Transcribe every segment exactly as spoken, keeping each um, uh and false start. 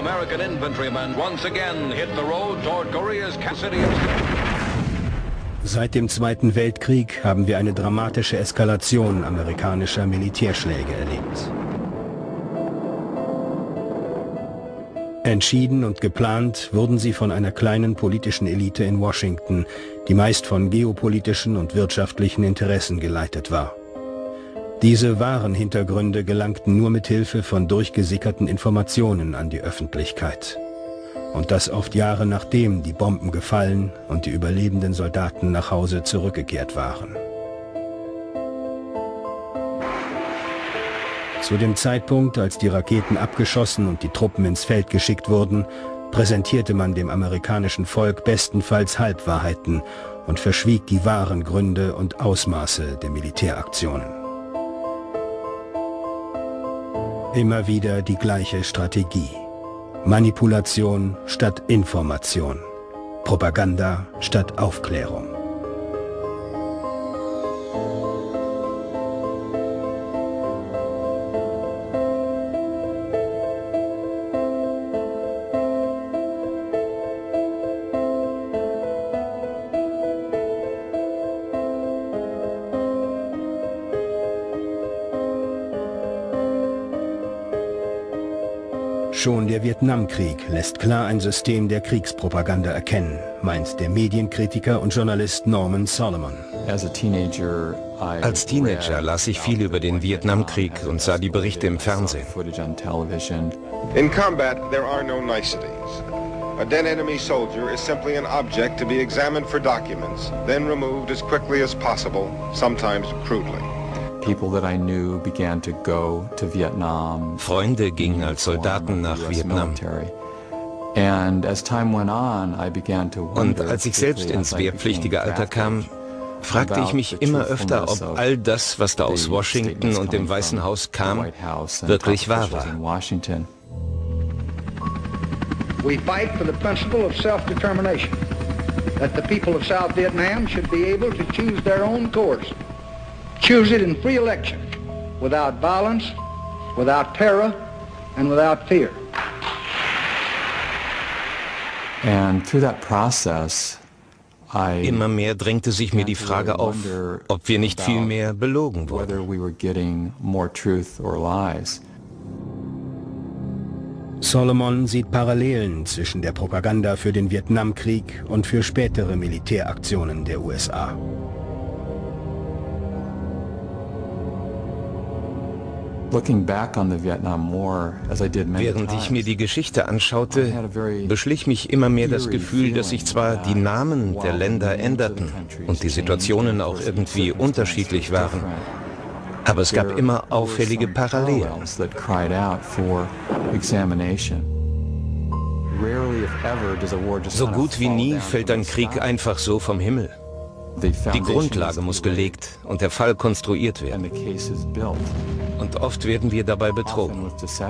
American infantrymen once again hit the road toward Korea's city of... Seit dem Zweiten Weltkrieg haben wir eine dramatische Eskalation amerikanischer Militärschläge erlebt. Entschieden und geplant wurden sie von einer kleinen politischen Elite in Washington, die meist von geopolitischen und wirtschaftlichen Interessen geleitet war. Diese wahren Hintergründe gelangten nur mit Hilfe von durchgesickerten Informationen an die Öffentlichkeit. Und das oft Jahre nachdem die Bomben gefallen und die überlebenden Soldaten nach Hause zurückgekehrt waren. Zu dem Zeitpunkt, als die Raketen abgeschossen und die Truppen ins Feld geschickt wurden, präsentierte man dem amerikanischen Volk bestenfalls Halbwahrheiten und verschwieg die wahren Gründe und Ausmaße der Militäraktionen. Immer wieder die gleiche Strategie. Manipulation statt Information. Propaganda statt Aufklärung. Schon der Vietnamkrieg lässt klar ein System der Kriegspropaganda erkennen, meint der Medienkritiker und Journalist Norman Solomon. Als Teenager las ich viel über den Vietnamkrieg und sah die Berichte im Fernsehen. In combat there are no niceties. A dead enemy soldier is simply an object to be examined for documents, then removed as quickly as possible, sometimes crudely. Freunde gingen als Soldaten nach Vietnam. Und als ich selbst ins wehrpflichtige Alter kam, fragte ich mich immer öfter, ob all das, was da aus Washington und dem Weißen Haus kam, wirklich wahr war. We fight for the principle of self-determination, that the people of South Vietnam should be able to choose their own course. Choose it in free election, without violence, without terror, and without fear. And through that process, I Immer mehr drängte sich mir die Frage auf, ob wir nicht viel mehr belogen wurden. Solomon sieht Parallelen zwischen der Propaganda für den Vietnamkrieg und für spätere Militäraktionen der U S A. Während ich mir die Geschichte anschaute, beschlich mich immer mehr das Gefühl, dass sich zwar die Namen der Länder änderten und die Situationen auch irgendwie unterschiedlich waren, aber es gab immer auffällige Parallelen. So gut wie nie fällt ein Krieg einfach so vom Himmel. Die Grundlage muss gelegt und der Fall konstruiert werden. Und oft werden wir dabei betrogen.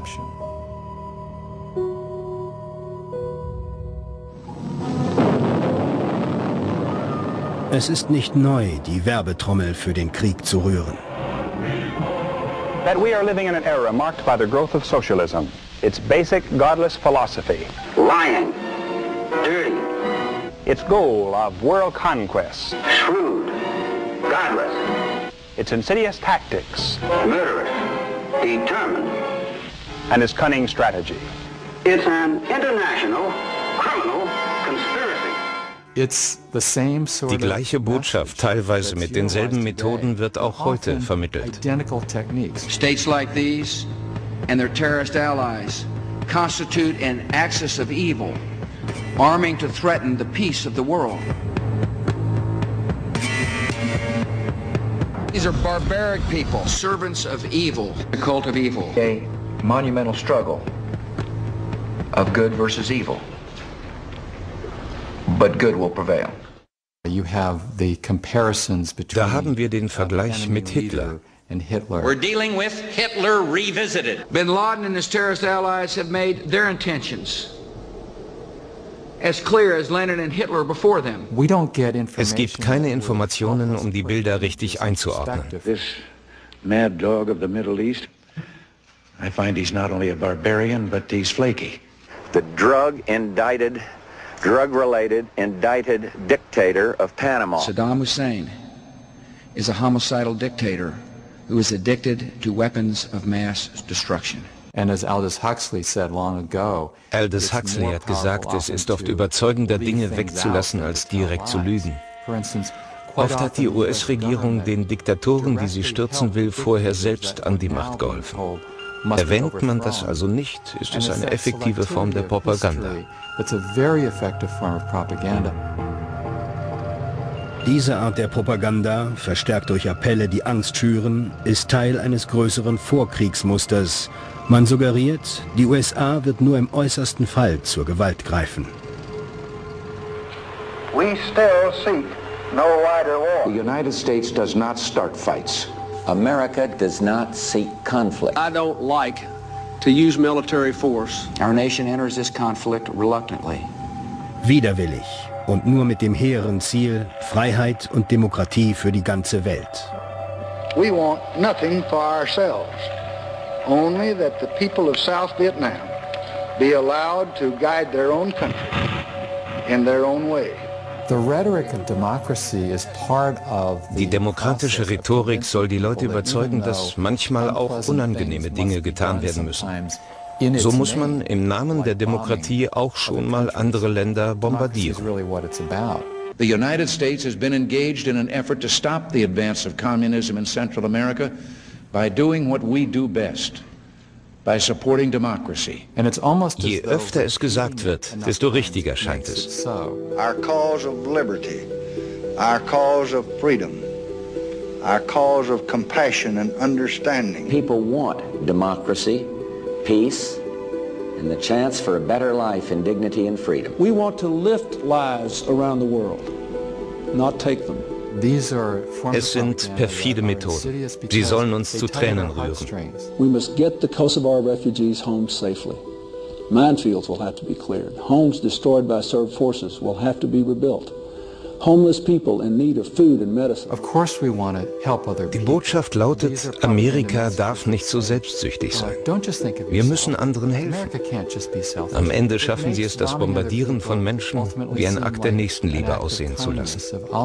Es ist nicht neu, die Werbetrommel für den Krieg zu rühren. That we are living in an era marked by the growth of socialism. Its basic godless philosophy. Lying. Dirty. Its goal of world conquest. Shrewd. Godless. Its insidious tactics. Murderous. Determined. And its cunning strategy. It's an international criminal conspiracy. Die gleiche Botschaft, teilweise mit denselben Methoden, wird auch heute vermittelt. States like these and their terrorist allies constitute an axis of evil, arming to threaten the peace of the world. These are barbaric people, servants of evil, the cult of evil. A monumental struggle of good versus evil. But good will prevail. Da haben wir den Vergleich mit Hitler. We're dealing with Hitler revisited. Bin Laden and his terrorist allies have made their intentions as clear as Lenin and Hitler before them. Es gibt keine Informationen, um die Bilder richtig einzuordnen. This mad dog of the Middle East, I find he's not only a barbarian, but he's flaky. the drug-indicted, drug-related, indicted dictator of Panama. Saddam Hussein is a homicidal dictator who is addicted to weapons of mass destruction. And as Aldous Huxley said long ago, Aldous Huxley hat gesagt, es ist oft überzeugender, Dinge wegzulassen, als direkt zu lügen. Oft hat die U S-Regierung den Diktatoren, die sie stürzen will, vorher selbst an die Macht geholfen. Erwähnt man das also nicht, ist es eine effektive Form der Propaganda. Diese Art der Propaganda, verstärkt durch Appelle, die Angst schüren, ist Teil eines größeren Vorkriegsmusters. Man suggeriert, die U S A wird nur im äußersten Fall zur Gewalt greifen. We still seek no wider war. The United States does not start fights. America does not seek conflict. I don't like to use military force. Our nation enters this conflict reluctantly. Widerwillig und nur mit dem hehren Ziel Freiheit und Demokratie für die ganze Welt. We want nothing for ourselves, only that the people of South Vietnam be allowed to guide their own country in their own way. Die demokratische Rhetorik soll die Leute überzeugen, dass manchmal auch unangenehme Dinge getan werden müssen. So muss man im Namen der Demokratie auch schon mal andere Länder bombardieren. The United States has been engaged in an effort to stop the advance of communism in Central America by doing what we do best. By supporting democracy. Je öfter es gesagt wird, desto richtiger scheint es. Our cause of liberty, our cause of freedom, our cause of compassion and understanding. People want democracy, peace, and the chance for a better life in dignity and freedom. We want to lift lives around the world, not take them. Es sind perfide Methoden. Sie sollen uns zu Tränen rühren. We must get the Kosovar refugees home safely. Minefields will have to be cleared. Homes destroyed by Serb forces will have to be rebuilt. Homeless people in need of food and medicine. Die Botschaft lautet, Amerika darf nicht so selbstsüchtig sein. Wir müssen anderen helfen. Am Ende schaffen sie es, das Bombardieren von Menschen wie ein Akt der Nächstenliebe aussehen zu lassen.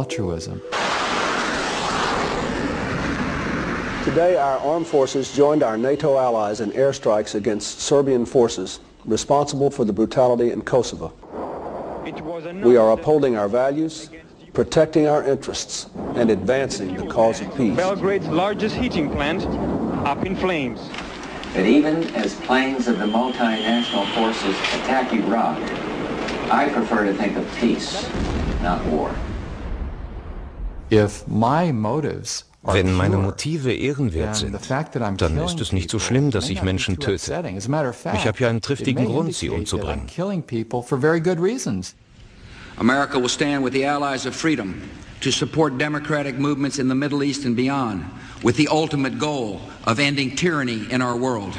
Today our armed forces joined our NATO allies in airstrikes against Serbian forces responsible for the brutality in Kosovo. We are upholding our values, protecting our interests, and advancing the cause of peace. Belgrade's largest heating plant up in flames. But even as planes of the multinational forces attack Iraq, I prefer to think of peace, not war. If my motives Wenn meine Motive ehrenwert sind, dann ist es nicht so schlimm, dass ich Menschen töte. Ich habe ja einen triftigen Grund, sie umzubringen. America will stand with the allies of freedom to support democratic movements in the Middle East and beyond, with the ultimate goal of ending tyranny in our world.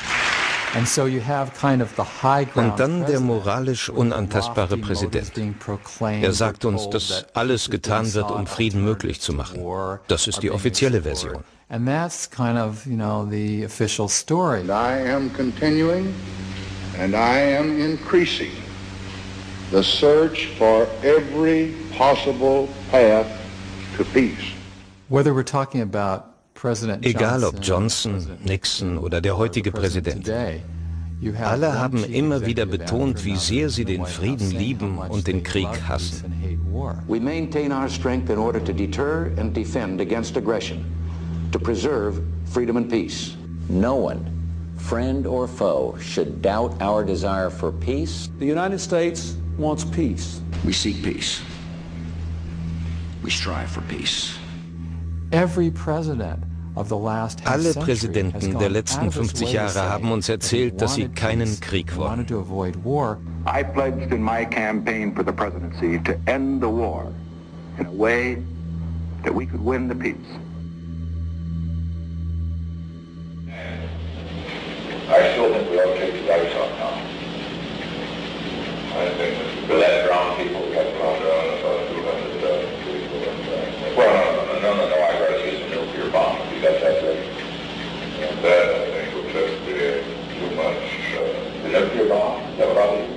Und dann der moralisch unantastbare Präsident. Er sagt uns, dass alles getan wird, um Frieden möglich zu machen. Das ist die offizielle Version. And that's kind of, you know, the official story. And I am continuing and I am increasing the search for every possible path to peace. Whether we're talking about Egal ob Johnson, Nixon oder der heutige Präsident. Alle haben immer wieder betont, wie sehr sie den Frieden lieben und den Krieg hassen. We maintain our strength in order to deter and defend against aggression, to preserve freedom and peace. No one, friend or foe, should doubt our desire for peace. The United States wants peace. We seek peace. We strive for peace. Every president Alle Präsidenten der letzten fünfzig Jahre haben uns erzählt, dass sie keinen Krieg wollen. I pledged in my campaign for the presidency to end the war in a way that we could win the peace. I still think we ought to take the dice off now. I think we let drown people, we got to drown two hundred people. Well, no, no, no, no, I'd rather use a nuclear bomb if you got that ready. And that, I think, would just be too much. Uh, the nuclear bomb, that would probably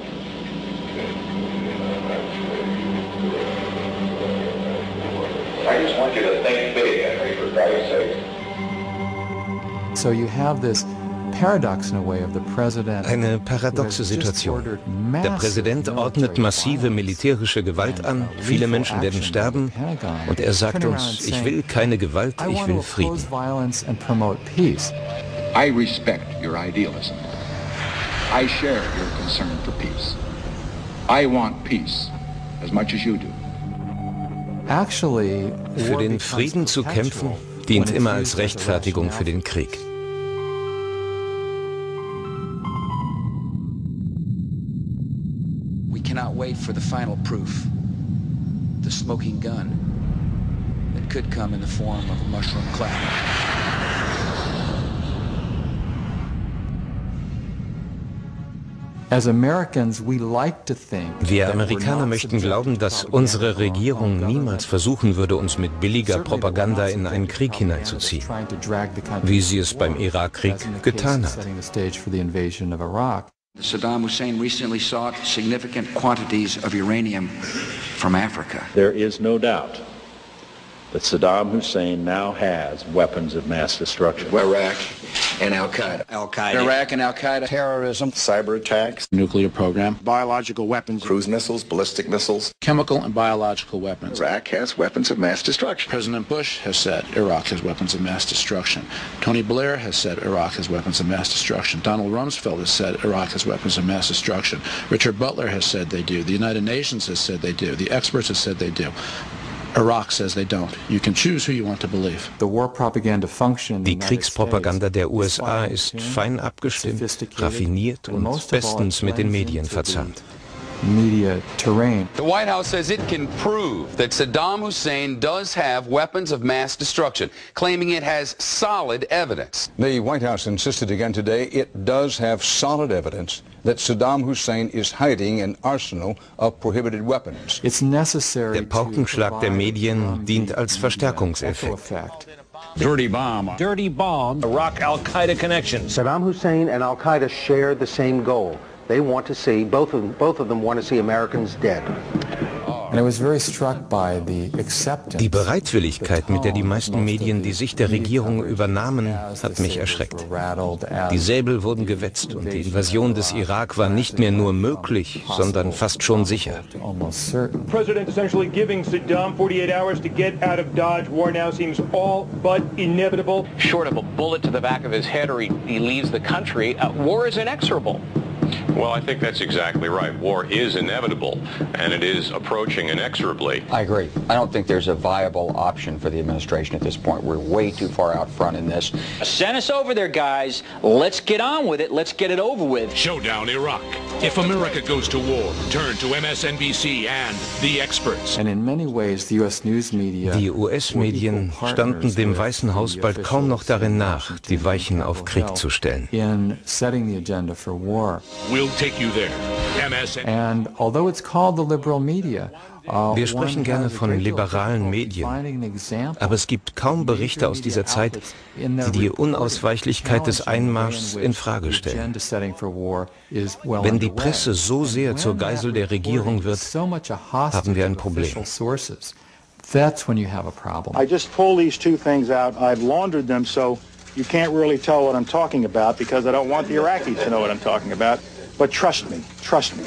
So you have this paradox in a way of the president. Eine paradoxe Situation. Der Präsident ordnet massive militärische Gewalt an, viele Menschen werden sterben und er sagt uns, ich will keine Gewalt, ich will Frieden. I respect your idealism. I share your concern for peace. I want peace as much as you do. Für den Frieden zu kämpfen, dient immer als Rechtfertigung für den Krieg. We cannot wait for the final proof, the smoking gun that could come in the form of a mushroom cloud. Wir Amerikaner möchten glauben, dass unsere Regierung niemals versuchen würde, uns mit billiger Propaganda in einen Krieg hineinzuziehen, wie sie es beim Irakkrieg getan hat. Saddam Hussein recently sought significant quantities of uranium from Africa. There is no doubt that Saddam Hussein now has weapons of mass destruction. Iraq and Al-Qaeda. Al-Qaeda. Iraq and Al-Qaeda. Terrorism, cyber attacks, nuclear program, biological weapons, cruise missiles, ballistic missiles, chemical and biological weapons. Iraq has weapons of mass destruction. President Bush has said Iraq has weapons of mass destruction. Tony Blair has said Iraq has weapons of mass destruction. Donald Rumsfeld has said Iraq has weapons of mass destruction. Richard Butler has said they do. The United Nations has said they do. The experts have said they do. Iraq says they don't. You can choose who you want to believe. Die Kriegspropaganda der U S A ist fein abgestimmt, raffiniert und bestens mit den Medien verzahnt. Media terrain. The White House says it can prove that Saddam Hussein does have weapons of mass destruction, claiming it has solid evidence. The White House insisted again today it does have solid evidence that Saddam Hussein is hiding an arsenal of prohibited weapons. It's necessary. Der Paukenschlag der Medien dient als Verstärkungseffekt. Dirty bomb. Dirty bomb. Iraq Al-Qaeda connections. Saddam Hussein and Al-Qaeda share the same goal. They want to see, both of them, both of them want to see Americans dead. And I was very struck by the acceptance. Die Bereitwilligkeit, mit der die meisten Medien die Sicht der Regierung übernahmen, hat mich erschreckt. Die Säbel wurden gewetzt und die Invasion des Irak war nicht mehr nur möglich, sondern fast schon sicher. The president essentially giving Saddam forty-eight hours to get out of Dodge. War now seems all but inevitable. Short of a bullet to the back of his head or he, he leaves the country, uh, war is inexorable. Well, I think that's exactly right. War is inevitable, and it is approaching inexorably. I agree. I don't think there's a viable option for the administration at this point. We're way too far out front in this. Send us over there, guys. Let's get on with it. Let's get it over with. Showdown Iraq. If America goes to war, turn to M S N B C and the experts. And in many ways, the U S news media. Die U S-Medien standen dem Weißen Haus bald kaum noch darin nach, die Weichen auf Krieg zu stellen. In setting the agenda for war. We'll take you there. M S N. And although it's called the liberal media, uh, Wir sprechen gerne von liberalen Medien, aber es gibt kaum Berichte aus dieser Zeit, die die Unausweichlichkeit des Einmarschs in Frage stellen. Wenn die Presse so sehr zur Geisel der Regierung wird, haben wir ein Problem. That's when you have a problem. I just pulled these two things out. I've laundered them so you can't really tell what I'm talking about because I don't want the Iraqis to know what I'm talking about. But trust me, trust me.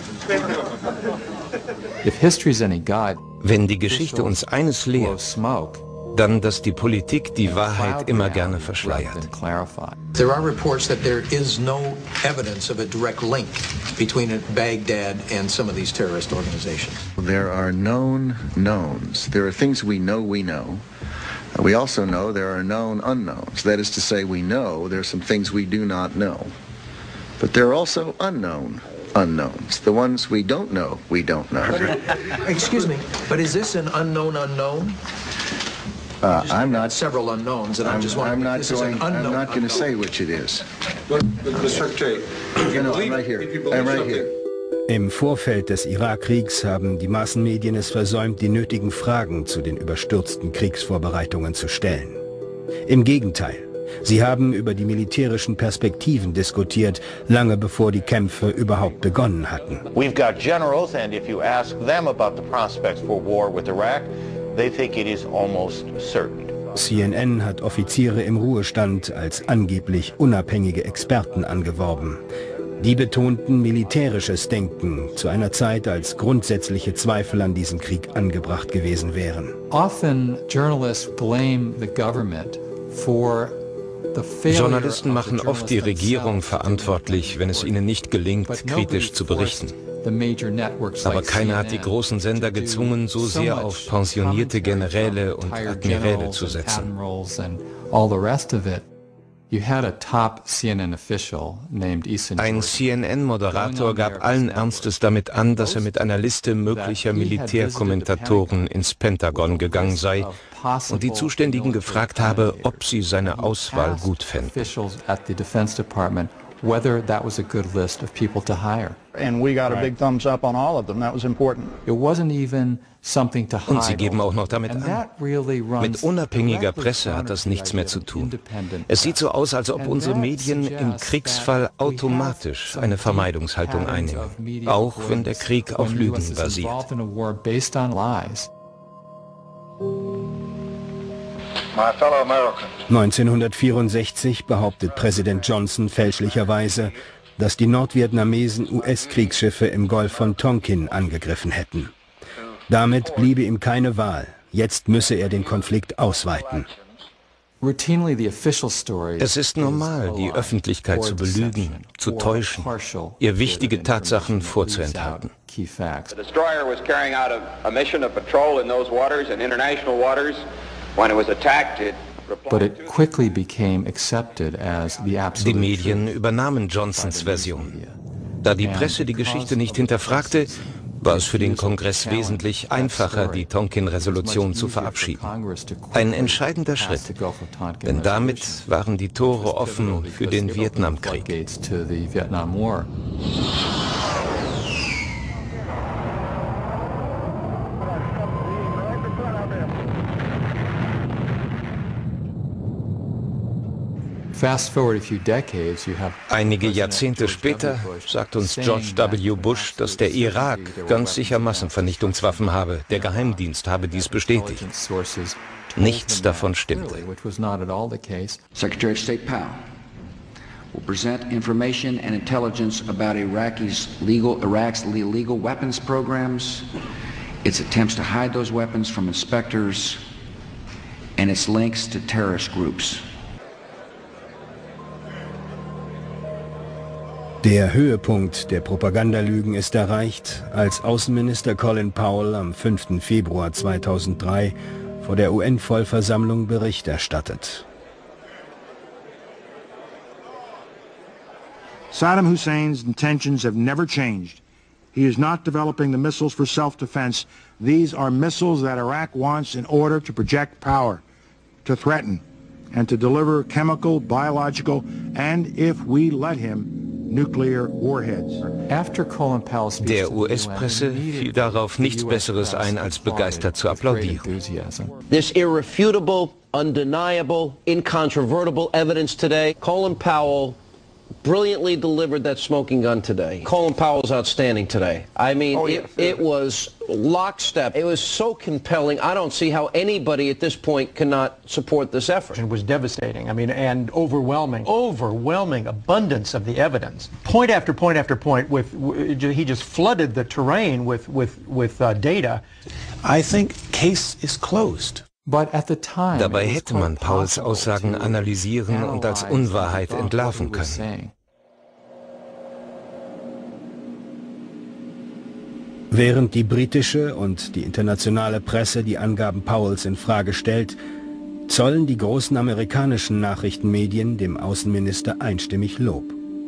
If history's any guide, wenn die Geschichte uns eines lehrt, dann, dass die Politik die Wahrheit immer gerne verschleiert. There are reports that there is no evidence of a direct link between Baghdad and some of these terrorist organizations. There are known knowns. There are things we know we know. We also know there are known unknowns. That is to say, we know there are some things we do not know. But there are also unknown unknowns. The ones we don't know, we don't know. But, excuse me, but is this an unknown unknown? Uh, I'm not. Several unknowns, and I'm, I'm just wondering. I'm not this going. Is an I'm not going to say which it is. But, but Mister Secretary, you know, I'm right here. I'm right here. Im Vorfeld des Irakkriegs haben die Massenmedien es versäumt, die nötigen Fragen zu den überstürzten Kriegsvorbereitungen zu stellen. Im Gegenteil. Sie haben über die militärischen Perspektiven diskutiert, lange bevor die Kämpfe überhaupt begonnen hatten. We've got generals, and if you ask them about the prospects for war with Iraq, they think it is almost certain. C N N hat Offiziere im Ruhestand als angeblich unabhängige Experten angeworben. Die betonten militärisches Denken zu einer Zeit, als grundsätzliche Zweifel an diesem Krieg angebracht gewesen wären. Often journalists blame the government for Journalisten machen oft die Regierung verantwortlich, wenn es ihnen nicht gelingt, kritisch zu berichten. Aber keiner hat die großen Sender gezwungen, so sehr auf pensionierte Generäle und Admiräle zu setzen. Ein C N N-Moderator gab allen Ernstes damit an, dass er mit einer Liste möglicher Militärkommentatoren ins Pentagon gegangen sei und die Zuständigen gefragt habe, ob sie seine Auswahl gut fänden. Whether that was a good list of people to hire. And we got a big thumbs up on all of them. That was important. It wasn't even something to hide. Und sie geben auch noch damit an. Mit unabhängiger Presse hat das nichts mehr zu tun. Es sieht so aus, als ob unsere Medien im Kriegsfall automatisch eine Vermeidungshaltung einnehmen, auch wenn der Krieg auf Lügen basiert. neunzehnhundertvierundsechzig behauptet Präsident Johnson fälschlicherweise, dass die Nordvietnamesen U S-Kriegsschiffe im Golf von Tonkin angegriffen hätten. Damit bliebe ihm keine Wahl. Jetzt müsse er den Konflikt ausweiten. Es ist normal, die Öffentlichkeit zu belügen, zu täuschen, ihr wichtige Tatsachen vorzuenthalten. The destroyer was carrying out a, a mission of patrol in those waters and international waters. When it was attacked, it But it quickly became accepted as the absolute Die Medien übernahmen Johnsons Version. Da die Presse die Geschichte nicht hinterfragte, war es für den Kongress wesentlich einfacher, die Tonkin-Resolution zu verabschieden. Ein entscheidender Schritt, denn damit waren die Tore offen für den Vietnamkrieg. Einige Jahrzehnte später sagt uns George W. Bush, dass der Irak ganz sicher Massenvernichtungswaffen habe. Der Geheimdienst habe dies bestätigt. Nichts davon stimmte. Secretary of State Powell will present information and intelligence about Iraqis legal, Iraq's illegal weapons programs, its attempts to hide those weapons from inspectors, and its links to terrorist groups. Der Höhepunkt der Propagandalügen ist erreicht, als Außenminister Colin Powell am fünften Februar zweitausenddrei vor der U N-Vollversammlung Bericht erstattet. Saddam Hussein's intentions have never changed. He is not developing the missiles for self-defense. These are missiles that Iraq wants in order to project power, to threaten, and to deliver chemical, biological, and, if we let him, nuclear warheads. Der U S-Presse fiel darauf nichts Besseres ein, als begeistert zu applaudieren. This irrefutable, undeniable, incontrovertible evidence today, Colin Powell brilliantly delivered that smoking gun today. Colin Powell's outstanding today. I mean, oh, yes, it, it was lockstep. It was so compelling. I don't see how anybody at this point cannot support this effort. It was devastating. I mean, and overwhelming, overwhelming abundance of the evidence. Point after point after point, with he just flooded the terrain with with with uh, data. I think case is closed. Dabei hätte man Powells Aussagen analysieren und als Unwahrheit entlarven können. Während die britische und die internationale Presse die Angaben Powells in Frage stellt, zollen die großen amerikanischen Nachrichtenmedien dem Außenminister einstimmig Lob.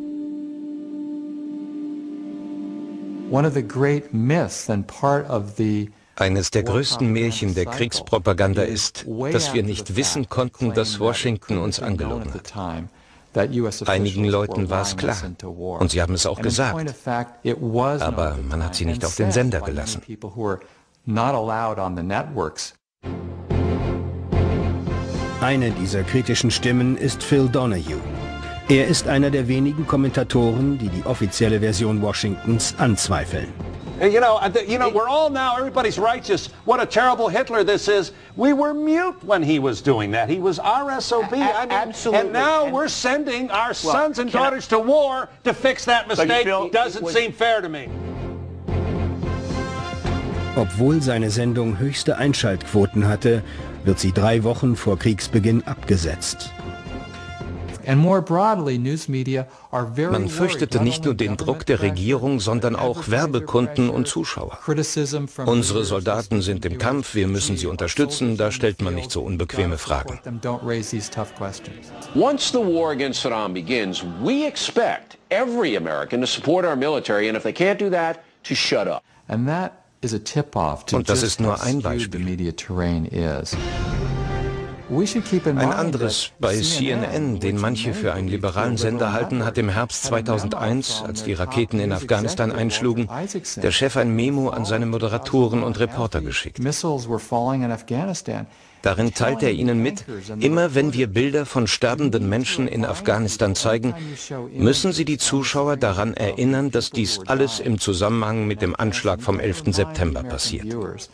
One of the great myths and part of the Eines der größten Märchen der Kriegspropaganda ist, dass wir nicht wissen konnten, dass Washington uns angelogen hat. Einigen Leuten war es klar, und sie haben es auch gesagt, aber man hat sie nicht auf den Sender gelassen. Eine dieser kritischen Stimmen ist Phil Donahue. Er ist einer der wenigen Kommentatoren, die die offizielle Version Washingtons anzweifeln. You know, you know, we're all now, everybody's righteous. What a terrible Hitler this is. We were mute when he was doing that. He was R S O B. I mean, absolutely. And now and we're sending our sons and daughters to war to fix that mistake. Doesn't seem fair to me. Obwohl seine Sendung höchste Einschaltquoten hatte, wird sie drei Wochen vor Kriegsbeginn abgesetzt. Man fürchtete nicht nur den Druck der Regierung, sondern auch Werbekunden und Zuschauer. Unsere Soldaten sind im Kampf, wir müssen sie unterstützen, da stellt man nicht so unbequeme Fragen. Once the war against Saddam begins, we expect every American to support our military, and if they can't do that, to shut up. Und das ist nur ein Beispiel. Ein anderes bei C N N, den manche für einen liberalen Sender halten, hat im Herbst zweitausendeins, als die Raketen in Afghanistan einschlugen, der Chef ein Memo an seine Moderatoren und Reporter geschickt. Darin teilt er ihnen mit, immer wenn wir Bilder von sterbenden Menschen in Afghanistan zeigen, müssen sie die Zuschauer daran erinnern, dass dies alles im Zusammenhang mit dem Anschlag vom elften September passiert.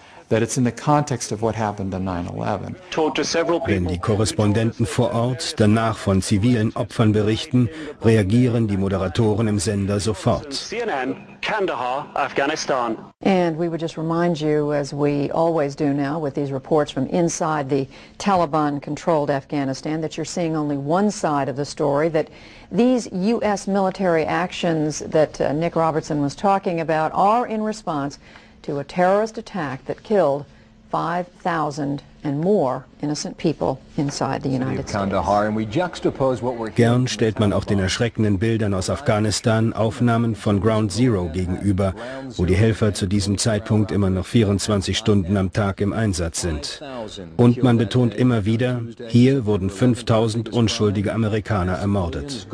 Wenn die Korrespondenten vor Ort danach von zivilen Opfern berichten, reagieren die Moderatoren im Sender sofort. C N N, Kandahar, Afghanistan. And we would just remind you, as we always do now with these reports from inside the Taliban-controlled Afghanistan, that you're seeing only one side of the story, that these U S military actions that uh, Nick Robertson was talking about are in response to a terrorist attack that killed five thousand and more innocent people inside the United States. Gern stellt man auch den erschreckenden Bildern aus Afghanistan Aufnahmen von Ground Zero gegenüber, wo die Helfer zu diesem Zeitpunkt immer noch vierundzwanzig Stunden am Tag im Einsatz sind. Und man betont immer wieder, hier wurden fünftausend unschuldige Amerikaner ermordet.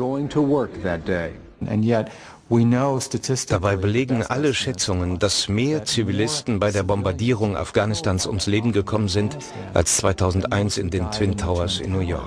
Dabei belegen alle Schätzungen, dass mehr Zivilisten bei der Bombardierung Afghanistans ums Leben gekommen sind, als zweitausendeins in den Twin Towers in New York.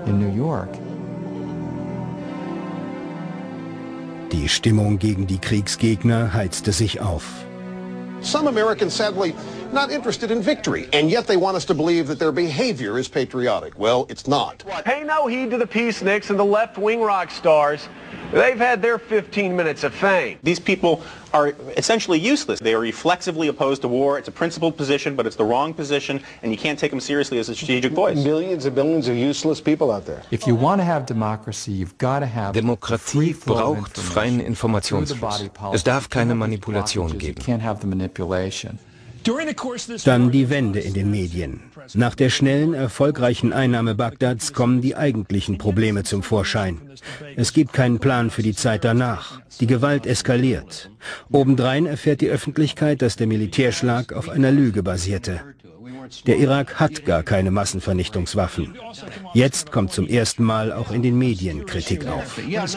Die Stimmung gegen die Kriegsgegner heizte sich auf. Some Americans sadly not interested in victory, and yet they want us to believe that their behavior is patriotic. Well, it's not. Pay no heed to the peaceniks and the left-wing rock stars. They've had their fifteen minutes of fame. These people are essentially useless. They are reflexively opposed to war. It's a principled position, but it's the wrong position, and you can't take them seriously as a strategic voice. Millions and billions of useless people out there. If you want to have democracy, you've got to have Demokratie braucht freien Informationsfluss. Es darf keine Manipulation geben. You can't have the manipulation. Dann die Wende in den Medien. Nach der schnellen, erfolgreichen Einnahme Bagdads kommen die eigentlichen Probleme zum Vorschein. Es gibt keinen Plan für die Zeit danach. Die Gewalt eskaliert. Obendrein erfährt die Öffentlichkeit, dass der Militärschlag auf einer Lüge basierte. Der Irak hat gar keine Massenvernichtungswaffen. Jetzt kommt zum ersten Mal auch in den Medien Kritik auf.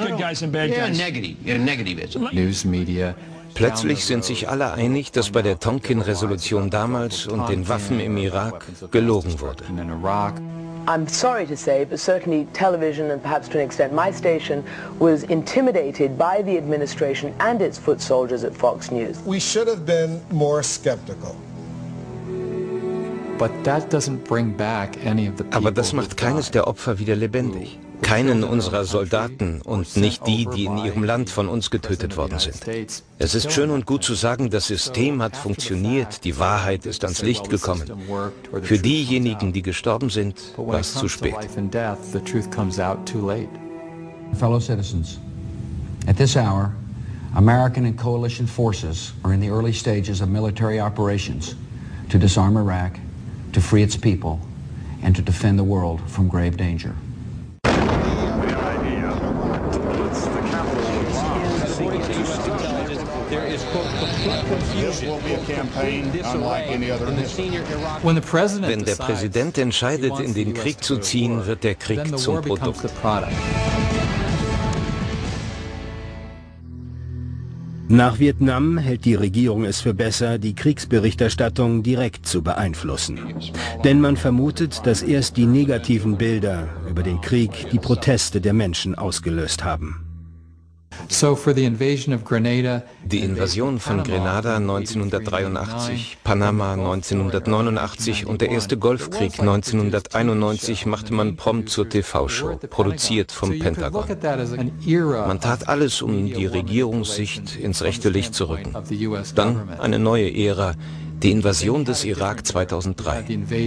News media. Plötzlich sind sich alle einig, dass bei der Tonkin-Resolution damals und den Waffen im Irak gelogen wurde. I'm sorry to say, but certainly television and perhaps to an extent my station was intimidated by the administration and its foot soldiers at Fox News. We should have been more skeptical. But that doesn't bring back any of the people. Aber das macht keines der Opfer wieder lebendig. Keinen unserer Soldaten und nicht die, die in ihrem Land von uns getötet worden sind. Es ist schön und gut zu sagen, das System hat funktioniert, die Wahrheit ist ans Licht gekommen. Für diejenigen, die gestorben sind, war es zu spät. Fellow citizens, at this hour, American and coalition forces are in the early stages of military operations to disarm Iraq, to free its people, and to defend the world from grave danger. Wenn der Präsident entscheidet, in den Krieg zu ziehen, wird der Krieg zum Produkt. Nach Vietnam hält die Regierung es für besser, die Kriegsberichterstattung direkt zu beeinflussen. Denn man vermutet, dass erst die negativen Bilder über den Krieg die Proteste der Menschen ausgelöst haben. Die Invasion von Grenada neunzehnhundertdreiundachtzig, Panama neunzehnhundertneunundachtzig und der erste Golfkrieg neunzehnhunderteinundneunzig machte man prompt zur T V-Show, produziert vom Pentagon. Man tat alles, um die Regierungssicht ins rechte Licht zu rücken. Dann eine neue Ära, die Invasion des Irak zweitausenddrei.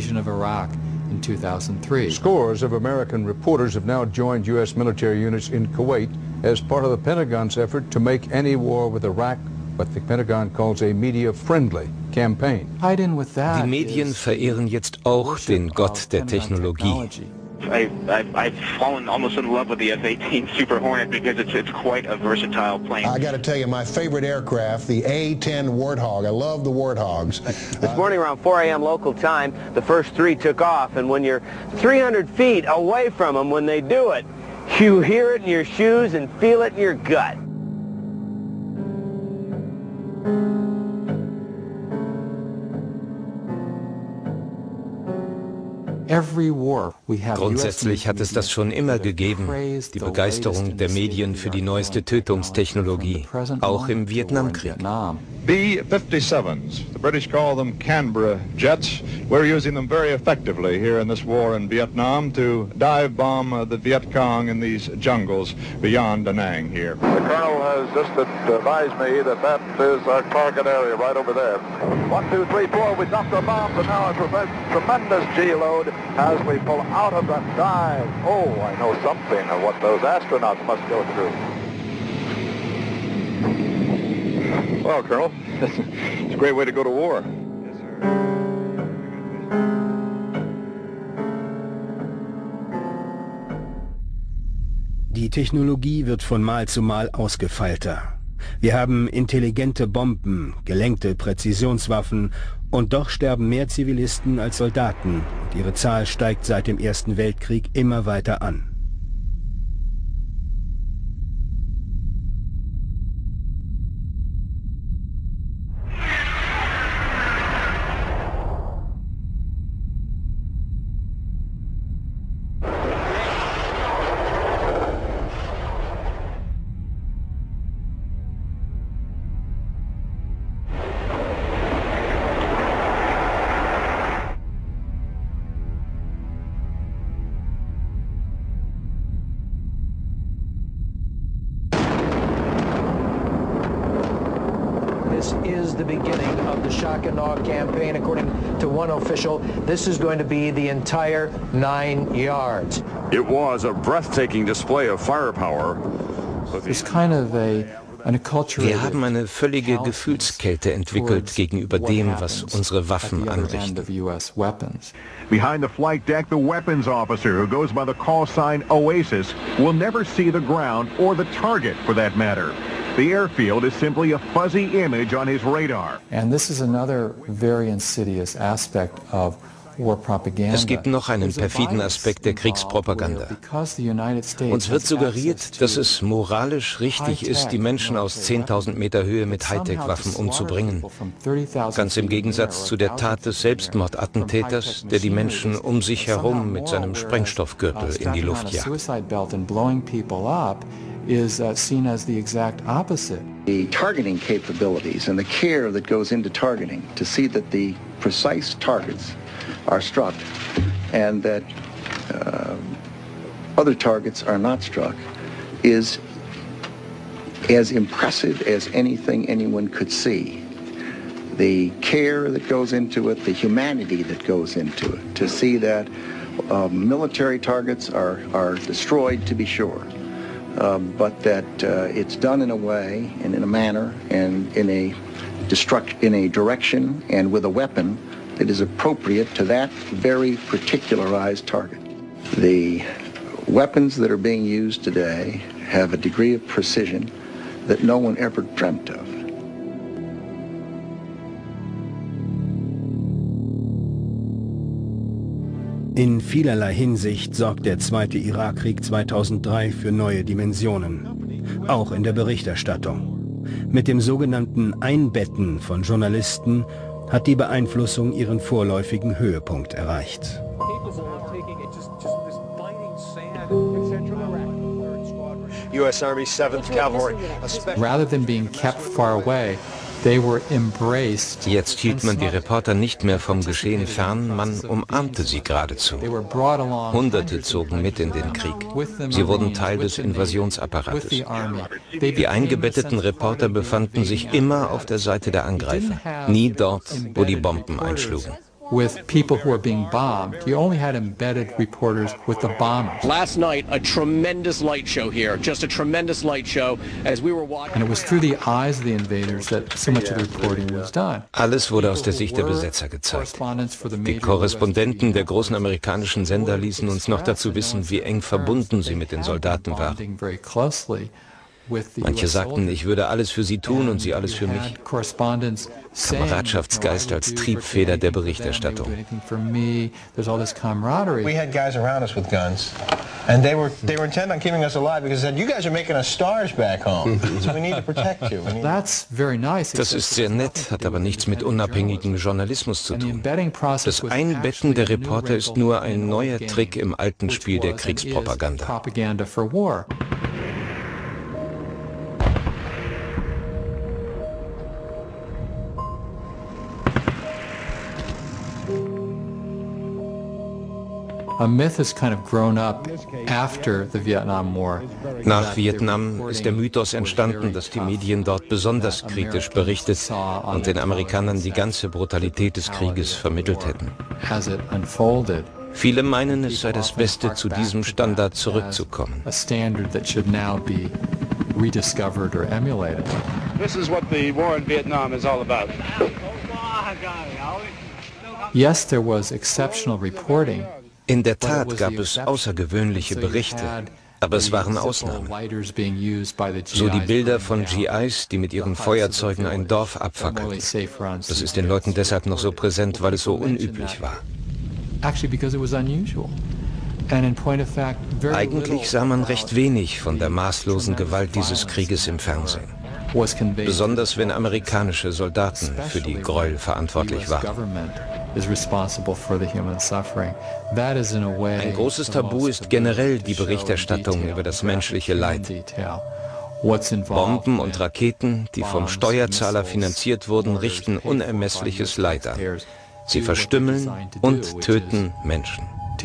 Scores of American reporters have now joined U S military units in Kuwait as part of the Pentagon's effort to make any war with Iraq what the Pentagon calls a media-friendly campaign. Die Medien verehren jetzt auch den Gott der Technologie. I, I, I've fallen almost in love with the F eighteen Super Hornet because it's, it's quite a versatile plane. I got to tell you, my favorite aircraft, the A ten Warthog. I love the Warthogs. This morning around four A M local time, the first three took off, and when you're three hundred feet away from them when they do it, you hear it in your shoes and feel it in your gut. Grundsätzlich hat es das schon immer gegeben, die Begeisterung der Medien für die neueste Tötungstechnologie, auch im Vietnamkrieg. B fifty-sevens, the British call them Canberra jets. We're using them very effectively here in this war in Vietnam to dive bomb uh, the Viet Cong in these jungles beyond Da Nang here. The Colonel has just advised me that that is our target area right over there. One, two, three, four, we dropped our bombs and now a tremendous G-load as we pull out of that dive. Oh, I know something of what those astronauts must go through. Well, Colonel, it's a great way to go to war. Yes, sir. Die Technologie wird von Mal zu Mal ausgefeilter. Wir haben intelligente Bomben, gelenkte Präzisionswaffen und doch sterben mehr Zivilisten als Soldaten und ihre Zahl steigt seit dem Ersten Weltkrieg immer weiter an. This is the beginning of the shock and awe campaign. According to one official, this is going to be the entire nine yards. It was a breathtaking display of firepower. It's kind of a Wir haben eine völlige Gefühlskälte entwickelt gegenüber dem, was unsere Waffen anrichten. Behind the flight deck, the weapons officer, who goes by the call sign Oasis, will never see the ground or the target for that matter. The airfield is simply a fuzzy image on his radar. And this is another very insidious aspect of war propaganda. Es gibt noch einen perfiden Aspekt der Kriegspropaganda. Uns wird suggeriert, dass es moralisch richtig ist, die Menschen aus zehntausend Meter Höhe mit Hightech-Waffen umzubringen. Ganz im Gegensatz zu der Tat des Selbstmordattentäters, der die Menschen um sich herum mit seinem Sprengstoffgürtel in die Luft jagt. Is uh, seen as the exact opposite. The targeting capabilities and the care that goes into targeting to see that the precise targets are struck and that uh, other targets are not struck is as impressive as anything anyone could see. The care that goes into it, the humanity that goes into it, to see that uh, military targets are, are destroyed, to be sure. Uh, but that uh, it's done in a way and in a manner and in a destruct in a direction and with a weapon that is appropriate to that very particularized target. The weapons that are being used today have a degree of precision that no one ever dreamt of. In vielerlei Hinsicht sorgt der zweite Irakkrieg zweitausenddrei für neue Dimensionen, auch in der Berichterstattung. Mit dem sogenannten Einbetten von Journalisten hat die Beeinflussung ihren vorläufigen Höhepunkt erreicht. U S Army seventh Cavalry. Rather than being kept far away, they were embraced. Jetzt hielt man die Reporter nicht mehr vom Geschehen fern, man umarmte sie geradezu. Hunderte zogen mit in den Krieg. Sie wurden Teil des Invasionsapparates. Die eingebetteten Reporter befanden sich immer auf der Seite der Angreifer, nie dort, wo die Bomben einschlugen. With people who were being bombed. You only had embedded reporters with the bombers. Last night, a tremendous light show here, just a tremendous light show as we were watching. And it was through the eyes of the invaders that so much of the reporting was done. Alles wurde aus der Sicht der Besetzer gezeigt. Die Korrespondenten der großen amerikanischen Sender ließen uns noch dazu wissen, wie eng verbunden sie mit den Soldaten waren. Manche sagten, ich würde alles für sie tun und sie alles für mich. Kameradschaftsgeist als Triebfeder der Berichterstattung. We had guys around us with guns, and they were they were intent on keeping us alive because they said, "You guys are making us stars back home, so we need to protect you." That's very nice. Das ist sehr nett, hat aber nichts mit unabhängigem Journalismus zu tun. Das Einbetten der Reporter ist nur ein neuer Trick im alten Spiel der Kriegspropaganda. A myth has kind of grown up after the Vietnam War. Nach Vietnam ist der Mythos entstanden, dass die Medien dort besonders kritisch berichtet und den Amerikanern die ganze Brutalität des Krieges vermittelt hätten. Viele meinen, es sei das Beste, zu diesem Standard zurückzukommen. A standard that should now be rediscovered or emulated. This is what the war in Vietnam is all about. Yes, there was exceptional reporting. In der Tat gab es außergewöhnliche Berichte, aber es waren Ausnahmen. So die Bilder von G Is, die mit ihren Feuerzeugen ein Dorf abfackelten. Das ist den Leuten deshalb noch so präsent, weil es so unüblich war. Eigentlich sah man recht wenig von der maßlosen Gewalt dieses Krieges im Fernsehen. Besonders wenn amerikanische Soldaten für die Gräuel verantwortlich waren. Ein großes Tabu ist generell die Berichterstattung über das menschliche Leid. Bomben und Raketen, die vom Steuerzahler finanziert wurden, richten unermessliches Leid an. Sie verstümmeln und töten Menschen.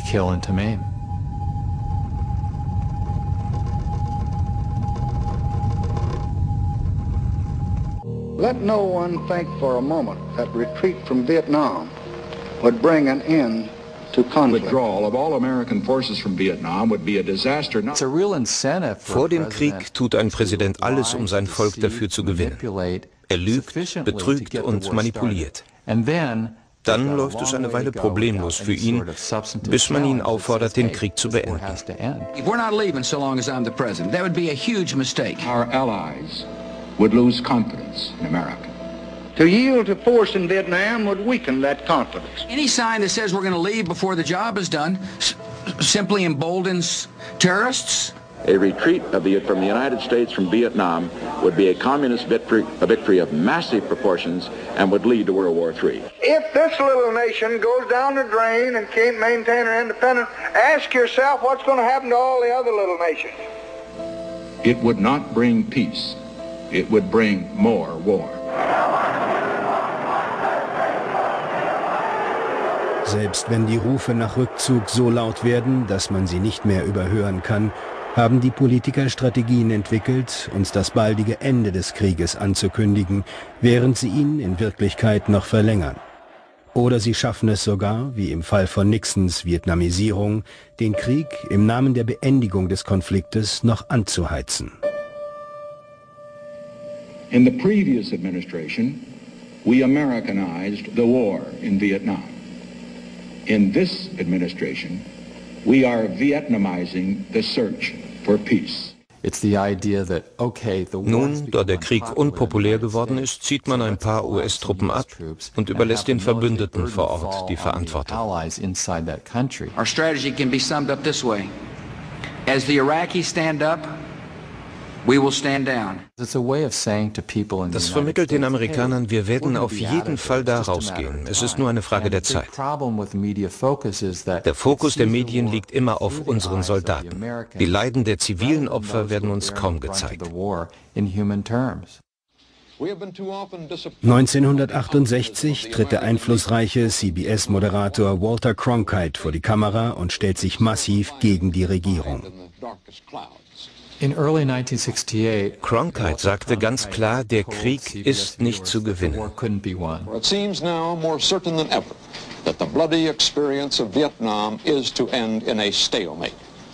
Let no one think for a moment that retreat from Vietnam would bring an end to conflict. Withdrawal of all American forces from Vietnam would be a disaster. It's a real incentive for Vor dem Krieg tut ein Präsident alles, um sein Volk dafür zu gewinnen. Er lügt, betrügt und manipuliert. Dann läuft es eine Weile problemlos für ihn, bis man ihn auffordert, den Krieg zu beenden. We're not leaving so long as I'm the president. That would be a huge mistake. Our allies would lose confidence in America. To yield to force in Vietnam would weaken that confidence. Any sign that says we're going to leave before the job is done s simply emboldens terrorists. A retreat of the, from the United States from Vietnam would be a communist victory, a victory of massive proportions, and would lead to World War Three. If this little nation goes down the drain and can't maintain her independence, ask yourself what's going to happen to all the other little nations. It would not bring peace. It would bring more war. Selbst wenn die Rufe nach Rückzug so laut werden, dass man sie nicht mehr überhören kann, haben die Politiker Strategien entwickelt, uns das baldige Ende des Krieges anzukündigen, während sie ihn in Wirklichkeit noch verlängern. Oder sie schaffen es sogar, wie im Fall von Nixons Vietnamisierung, den Krieg im Namen der Beendigung des Konfliktes noch anzuheizen. In the previous administration, we Americanized the war in Vietnam. In this administration, we are Vietnamizing the search for peace. Nun, da der Krieg unpopulär geworden ist, zieht man ein paar U S-Truppen ab und überlässt den Verbündeten vor Ort die Verantwortung. Our strategy can be summed up this way. As the Iraqis stand up, We will stand down. Das vermittelt den Amerikanern, wir werden auf jeden Fall da rausgehen. Es ist nur eine Frage der Zeit. Der Fokus der Medien liegt immer auf unseren Soldaten. Die Leiden der zivilen Opfer werden uns kaum gezeigt. neunzehnhundertachtundsechzig tritt der einflussreiche C B S-Moderator Walter Cronkite vor die Kamera und stellt sich massiv gegen die Regierung. Cronkite sagte ganz klar, der Krieg ist nicht zu gewinnen. It seems now more certain than ever that the bloody experience of Vietnam is to end in a stalemate.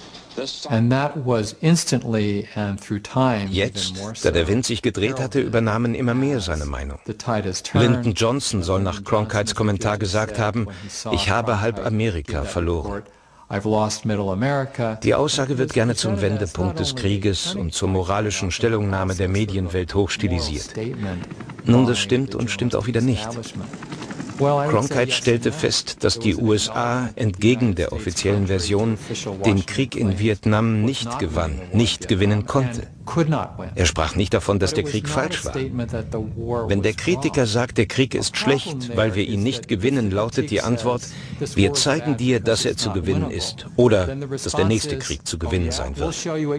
Jetzt, da der Wind sich gedreht hatte, übernahmen immer mehr seine Meinung. Lyndon Johnson soll nach Cronkites Kommentar gesagt haben, ich habe halb Amerika verloren. Die Aussage wird gerne zum Wendepunkt des Krieges und zur moralischen Stellungnahme der Medienwelt hochstilisiert. Nun, das stimmt und stimmt auch wieder nicht. Cronkite stellte fest, dass die U S A entgegen der offiziellen Version den Krieg in Vietnam nicht gewann, nicht gewinnen konnte. Er sprach nicht davon, dass der Krieg falsch war. Wenn der Kritiker sagt, der Krieg ist schlecht, weil wir ihn nicht gewinnen, lautet die Antwort, wir zeigen dir, dass er zu gewinnen ist oder dass der nächste Krieg zu gewinnen sein wird.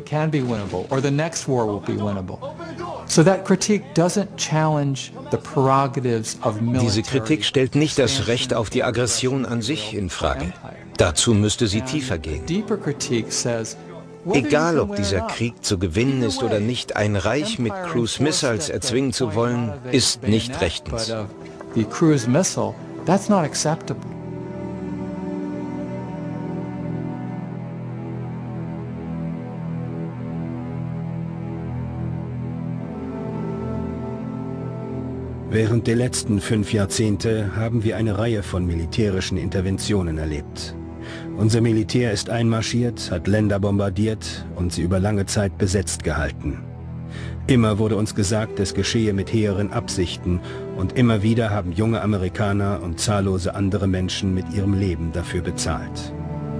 Diese Kritik stellt nicht das Recht auf die Aggression an sich in Frage. Dazu müsste sie tiefer gehen. Egal, ob dieser Krieg zu gewinnen ist oder nicht, ein Reich mit Cruise Missiles erzwingen zu wollen, ist nicht rechtens. Während der letzten fünf Jahrzehnte haben wir eine Reihe von militärischen Interventionen erlebt. Unser Militär ist einmarschiert, hat Länder bombardiert und sie über lange Zeit besetzt gehalten. Immer wurde uns gesagt, es geschehe mit hehren Absichten und immer wieder haben junge Amerikaner und zahllose andere Menschen mit ihrem Leben dafür bezahlt.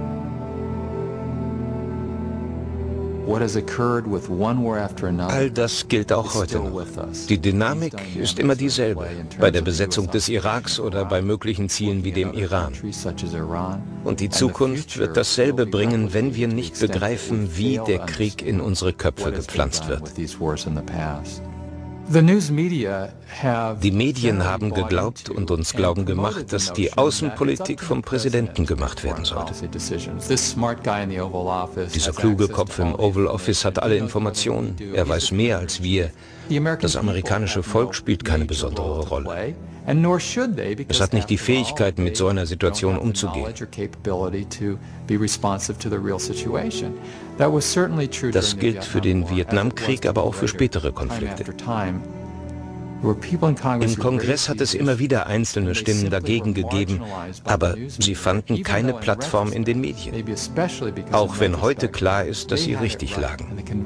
All das gilt auch heute noch. Die Dynamik ist immer dieselbe, bei der Besetzung des Iraks oder bei möglichen Zielen wie dem Iran. Und die Zukunft wird dasselbe bringen, wenn wir nicht begreifen, wie der Krieg in unsere Köpfe gepflanzt wird. Die Medien haben geglaubt und uns glauben gemacht, dass die Außenpolitik vom Präsidenten gemacht werden sollte. Dieser kluge Kopf im Oval Office hat alle Informationen. Er weiß mehr als wir. Das amerikanische Volk spielt keine besondere Rolle. Es hat nicht die Fähigkeit, mit so einer Situation umzugehen. Das gilt für den Vietnamkrieg, aber auch für spätere Konflikte. Im Kongress hat es immer wieder einzelne Stimmen dagegen gegeben, aber sie fanden keine Plattform in den Medien. Auch wenn heute klar ist, dass sie richtig lagen.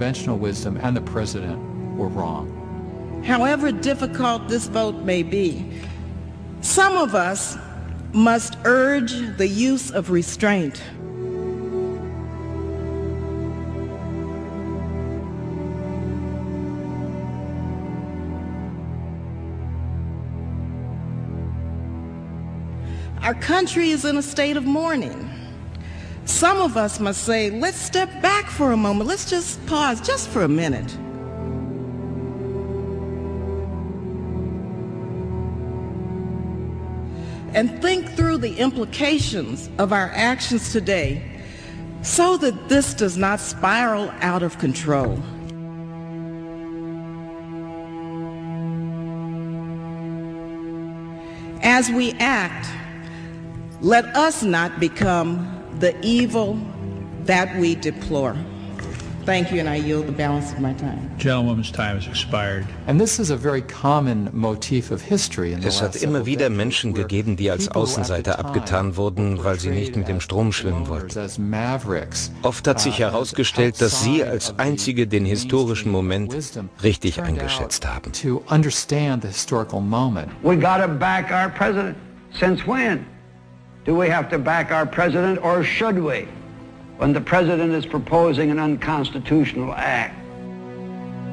However difficult this vote may be, some of us must urge the use of restraint. Our country is in a state of mourning. Some of us must say, let's step back for a moment. Let's just pause just for a minute. And think through the implications of our actions today so that this does not spiral out of control. As we act, let us not become the evil that we deplore. Thank you, and I yield the balance of my time. Gentlewoman's time has expired. And this is a very common motif of history in the Es hat immer wieder Menschen gegeben, die als Außenseiter abgetan wurden, weil sie nicht mit dem Strom schwimmen wollten. Oft hat sich herausgestellt, dass sie als Einzige den historischen Moment richtig eingeschätzt haben. We gotta back our president. Since when do we have to back our president, or should we? When the president is proposing an unconstitutional act.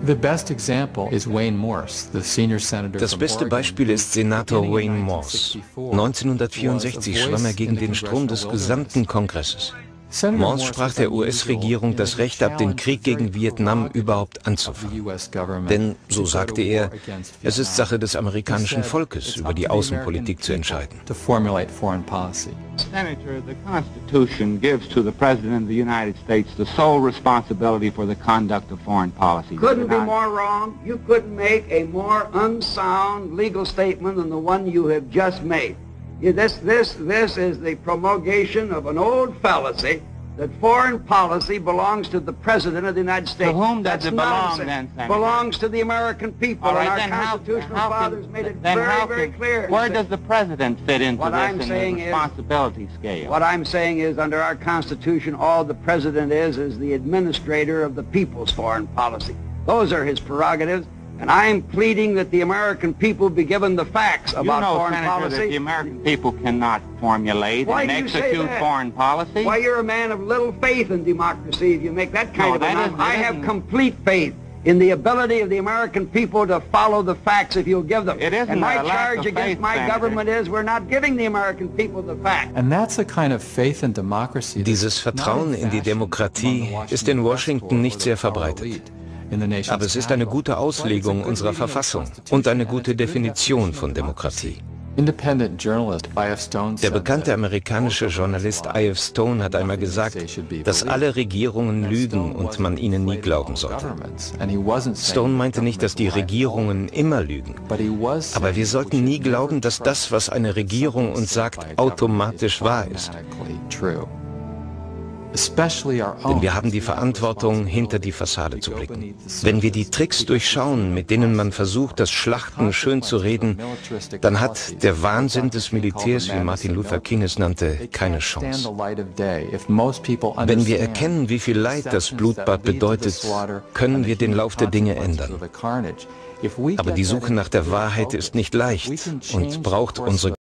Das beste Beispiel ist Senator Wayne Morse. neunzehnhundertvierundsechzig schwamm er gegen den Strom des gesamten Kongresses. Morse sprach der U S-Regierung das Recht ab, den Krieg gegen Vietnam überhaupt anzufangen. Denn, so sagte er, es ist Sache des amerikanischen Volkes, über die Außenpolitik zu entscheiden. Senator, the Constitution gives to the President of the United States the sole responsibility for the conduct of foreign policy. Couldn't be more wrong. You couldn't make a more unsound legal statement than the one you have just made. This, this, this is the promulgation of an old fallacy that foreign policy belongs to the President of the United States. To whom does That's it belong, then, Senator? Belongs to the American people, All right, and our then constitutional how, how fathers can, made it then very, how very can, clear. Where does the President fit into what this I'm in saying the is, responsibility scale? What I'm saying is, under our Constitution, all the President is is the administrator of the people's foreign policy. Those are his prerogatives. And I'm pleading that the American people be given the facts about you know, foreign Senator, policy. That the American people cannot formulate Why and do you execute say that? foreign policy. Why, you're a man of little faith in democracy if you make that kind no, of that announcement. is, I have isn't. complete faith in the ability of the American people to follow the facts if you'll give them. It isn't and my a lack charge of against faith, my Senator. government is we're not giving the American people the facts. And that's a kind of faith in democracy. Dieses Vertrauen in die Demokratie ist in Washington nicht sehr verbreitet. Aber es ist eine gute Auslegung unserer Verfassung und eine gute Definition von Demokratie. Der bekannte amerikanische Journalist I F Stone hat einmal gesagt, dass alle Regierungen lügen und man ihnen nie glauben sollte. Stone meinte nicht, dass die Regierungen immer lügen, aber wir sollten nie glauben, dass das, was eine Regierung uns sagt, automatisch wahr ist. Denn wir haben die Verantwortung, hinter die Fassade zu blicken. Wenn wir die Tricks durchschauen, mit denen man versucht, das Schlachten schön zu reden, dann hat der Wahnsinn des Militärs, wie Martin Luther King es nannte, keine Chance. Wenn wir erkennen, wie viel Leid das Blutbad bedeutet, können wir den Lauf der Dinge ändern. Aber die Suche nach der Wahrheit ist nicht leicht und braucht unsere